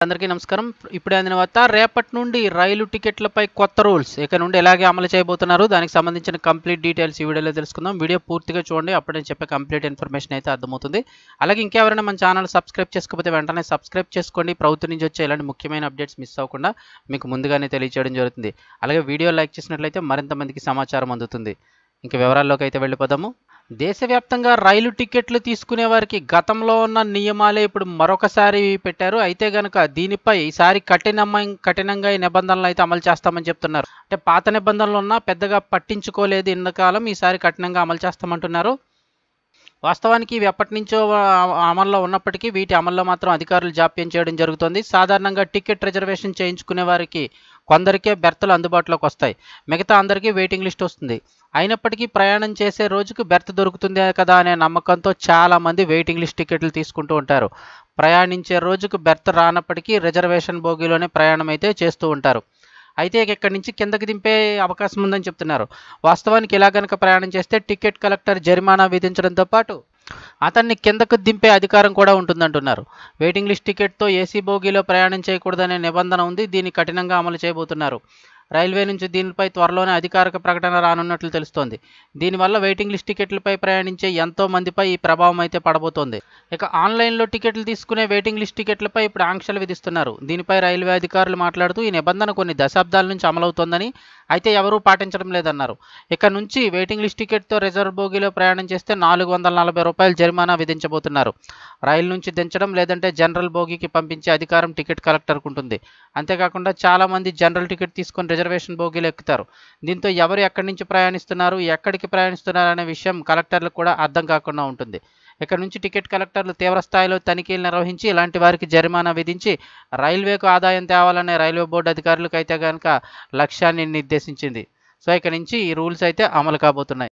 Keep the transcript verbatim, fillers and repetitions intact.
అందరికీ నమస్కారం. ఇప్పుడే అందిన వార్త. రేపటి నుండి రైలు టికెట్లపై కొత్త రూల్స్ ఇక నుండి ఎలాగే అమలు చేయబోతున్నారు, దానికి సంబంధించిన కంప్లీట్ డీటెయిల్స్ ఈ వీడియోలో తెలుసుకుందాం. వీడియో పూర్తిగా చూడండి, అప్పుడు నేను చెప్పే కంప్లీట్ ఇన్ఫర్మేషన్ అయితే అర్థమవుతుంది. అలాగే ఇంకెవరైనా మన ఛానల్ సబ్స్క్రైబ్ చేసుకోకపోతే వెంటనే సబ్స్క్రైబ్ చేసుకోండి. ప్రభుత్వం నుంచి వచ్చే ఇలాంటి ముఖ్యమైన అప్డేట్స్ మిస్ అవ్వకుండా మీకు ముందుగానే తెలియజేయడం జరుగుతుంది. అలాగే వీడియో లైక్ చేసినట్లయితే మరింత మందికి సమాచారం అందుతుంది. ఇంక వివరాల్లోకి అయితే వెళ్ళిపోదాము. దేశవ్యాప్తంగా రైలు టికెట్లు తీసుకునే వారికి గతంలో ఉన్న నియమాలే ఇప్పుడు మరొకసారి పెట్టారు. అయితే గనక దీనిపై ఈసారి కఠినమ కఠినంగా ఈ నిబంధనలు అయితే అమలు చేస్తామని చెప్తున్నారు. అంటే పాత నిబంధనలు ఉన్నా పెద్దగా పట్టించుకోలేదు ఇంతకాలం, ఈసారి కఠినంగా అమలు చేస్తామంటున్నారు. వాస్తవానికి ఇవి ఎప్పటి నుంచో అమల్లో ఉన్నప్పటికీ వీటి అమల్లో మాత్రం అధికారులు జాప్యం చేయడం జరుగుతుంది. సాధారణంగా టికెట్ రిజర్వేషన్ చేయించుకునే వారికి కొందరికే బెర్తులు అందుబాటులోకి వస్తాయి, మిగతా అందరికీ వెయిటింగ్ లిస్ట్ వస్తుంది. అయినప్పటికీ ప్రయాణం చేసే రోజుకు బెర్త్ దొరుకుతుంది కదా అనే నమ్మకంతో చాలామంది వెయిటింగ్ లిస్ట్ టికెట్లు తీసుకుంటూ ఉంటారు. ప్రయాణించే రోజుకు బెర్త్ రానప్పటికీ రిజర్వేషన్ బోగీలోనే ప్రయాణం అయితే చేస్తూ ఉంటారు. అయితే ఇక్కడి నుంచి కిందకి దింపే అవకాశం ఉందని చెప్తున్నారు. వాస్తవానికి ఇలా కనుక ప్రయాణం చేస్తే టికెట్ కలెక్టర్ జరిమానా విధించడంతో పాటు అతన్ని కిందకు దింపే అధికారం కూడా ఉంటుందంటున్నారు. వెయిటింగ్ లిస్ట్ టికెట్తో ఏసీ బోగీలో ప్రయాణం చేయకూడదనే నిబంధన ఉంది. దీన్ని కఠినంగా అమలు చేయబోతున్నారు. రైల్వే నుంచి దీనిపై త్వరలోనే అధికారిక ప్రకటన రానున్నట్లు తెలుస్తోంది. దీనివల్ల వెయిటింగ్ లిస్ట్ టికెట్లపై ప్రయాణించే ఎంతో మందిపై ఈ ప్రభావం అయితే పడబోతోంది. ఇక ఆన్లైన్లో టికెట్లు తీసుకునే వెయిటింగ్ లిస్ట్ టికెట్లపై ఇప్పుడు ఆంక్షలు విధిస్తున్నారు. దీనిపై రైల్వే అధికారులు మాట్లాడుతూ ఈ నిబంధన కొన్ని దశాబ్దాల నుంచి అమలవుతోందని, అయితే ఎవరూ పాటించడం లేదన్నారు. ఇక నుంచి వెయిటింగ్ లిస్ట్ టికెట్తో రిజర్వ్ బోగీలో ప్రయాణం చేస్తే నాలుగు వందల నలభై రూపాయలు జరిమానా విధించబోతున్నారు. రైలు నుంచి దించడం లేదంటే జనరల్ బోగీకి పంపించే అధికారం టికెట్ కలెక్టర్కు ఉంటుంది. అంతేకాకుండా చాలామంది జనరల్ టికెట్ తీసుకొని రిజర్వేషన్ బోగీలు ఎక్కుతారు. దీంతో ఎవరు ఎక్కడి నుంచి ప్రయాణిస్తున్నారు, ఎక్కడికి ప్రయాణిస్తున్నారు అనే విషయం కలెక్టర్లకు కూడా అర్థం కాకుండా ఉంటుంది. ఇక్కడ నుంచి టికెట్ కలెక్టర్లు తీవ్ర స్థాయిలో తనిఖీలు నిర్వహించి ఇలాంటి వారికి జరిమానా విధించి రైల్వేకు ఆదాయం తేవాలనే రైల్వే బోర్డు అధికారులకు అయితే కనుక లక్ష్యాన్ని నిర్దేశించింది. సో ఇక నుంచి ఈ రూల్స్ అయితే అమలు కాబోతున్నాయి.